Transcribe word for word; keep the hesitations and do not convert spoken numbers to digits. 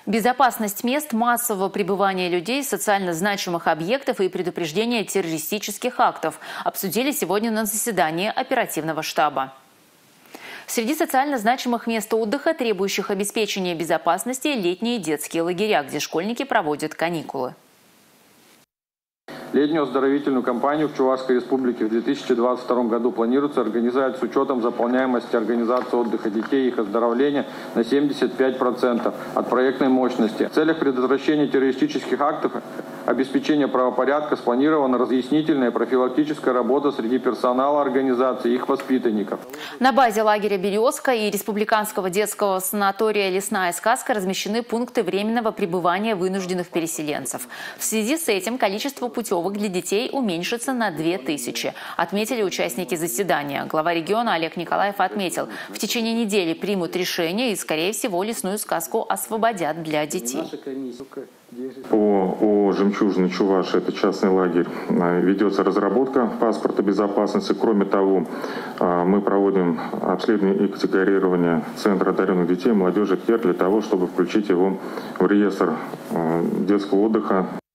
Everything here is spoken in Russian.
Безопасность мест массового пребывания людей, социально значимых объектов и предупреждение террористических актов обсудили сегодня на заседании оперативного штаба. Среди социально значимых мест отдыха, требующих обеспечения безопасности, летние детские лагеря, где школьники проводят каникулы. Летнюю оздоровительную кампанию в Чувашской Республике в две тысячи двадцать втором году планируется организовать с учетом заполняемости организации отдыха детей и их оздоровления на семьдесят пять процентов от проектной мощности. В целях предотвращения террористических актов, обеспечения правопорядка спланирована разъяснительная и профилактическая работа среди персонала организации и их воспитанников. На базе лагеря «Березка» и республиканского детского санатория «Лесная сказка» размещены пункты временного пребывания вынужденных переселенцев. В связи с этим количество путевок для детей уменьшится на две тысячи, отметили участники заседания. Глава региона Олег Николаев отметил, в течение недели примут решение и, скорее всего, лесную сказку освободят для детей. По ООО «Жемчужина Чувашия», это частный лагерь, ведется разработка паспорта безопасности. Кроме того, мы проводим обследование и категорирование Центра одаренных детей и молодежи КЕР для того, чтобы включить его в реестр детского отдыха.